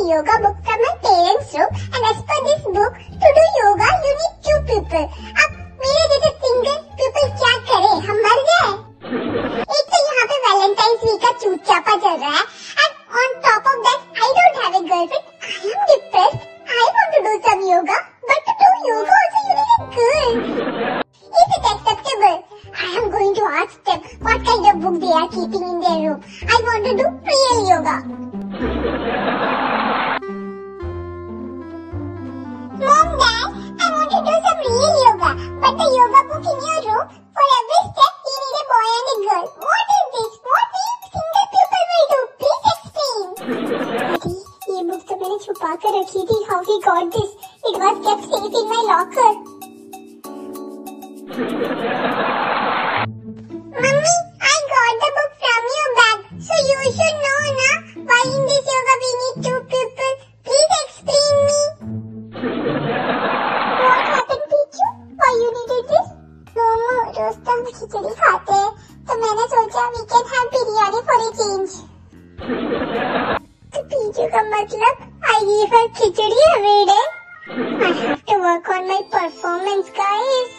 yoga book from my parents' room, and as per this book, to do yoga you need two people. अब मेरे जैसे single people क्या करे, हम मर जाए? एक तो यहाँ पे वैलेंटाइंस वीक का चूत-चापा चल रहा है, and on top of that, I don't have a girlfriend. I am depressed. I want to do some yoga, but to do yoga also you need a girl. Is it acceptable? I am going to ask them what kind of book they are keeping in their room. I want to do real yoga. Mom, Dad, I want to do some real yoga, but the yoga book in your room, for every step you need a boy and a girl. What is this? What we single people will do? Please explain. Daddy, ये book तो मैंने छुपा कर रखी थी. How we got this? It was kept safe in my locker. Mummy, I got the book from your bag, so you should know, na? Why in this yoga we need two people? Please explain me. What happened, Pichu? Why you needed this? Momo, रोज तो हम खिचड़ी खाते हैं, तो मैंने सोचा we can have biryani for a change. तो पीछू का मतलब I give her khichdi every day. I have to work on my performance, guys.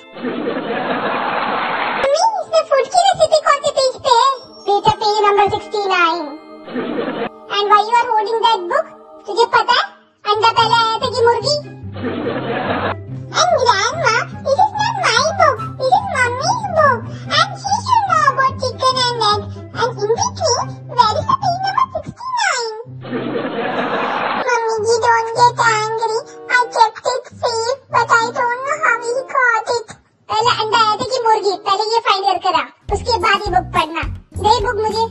Mummy, इसमें फूड की रेसिपी कौन से पेज पे है? बेटा page number 69. And why you are holding that book? तुझे पता है अंडा पहले आया था कि मुर्गी? And grandma, this is not my book. This is mommy's book. And she should know about chicken and egg. And in between, where is the page number 69? Mommy, you don't get angry. I kept it safe, but I don't know how he got it. पहले अंडा आया था कि मुर्गी? पहले ये find कर करा, उसके बाद ही बुक पढ़ना. दे बुक मुझे.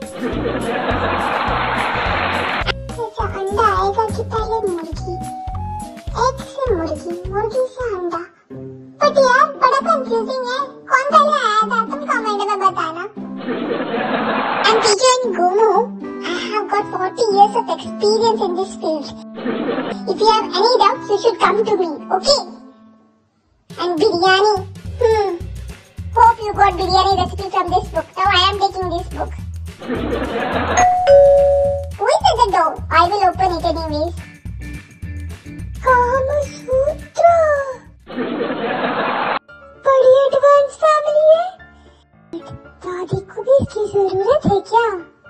ऐसा अंडा आएगा कि पहले मुर्गी? एग से मुर्गी, मुर्गी से अंडा. बट यार बड़ा कंफ्यूजिंग है. कौन पहले आया था? तुम कमेंट में बताना. And Pichu and Gomu, I have got 40 years of experience in this field. If you have any doubts, you should come to me, okay? And biryani. Hope you got biryani recipe from this book. Now I am taking this book. Who is at the door? I will open it anyways. Kama Sutra. बड़ी advance family है. दादी को भी इसकी जरूरत है क्या?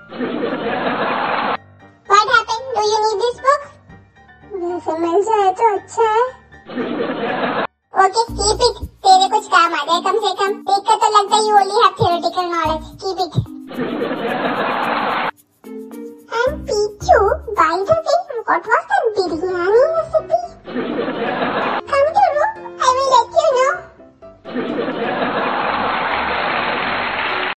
What happened? Do you need this book? वैसे मिल जाए तो अच्छा है. Okay, keep it. तेरे कुछ काम आ जाए कम से कम. देख कर तो लगता है you only have theoretical knowledge. Keep it.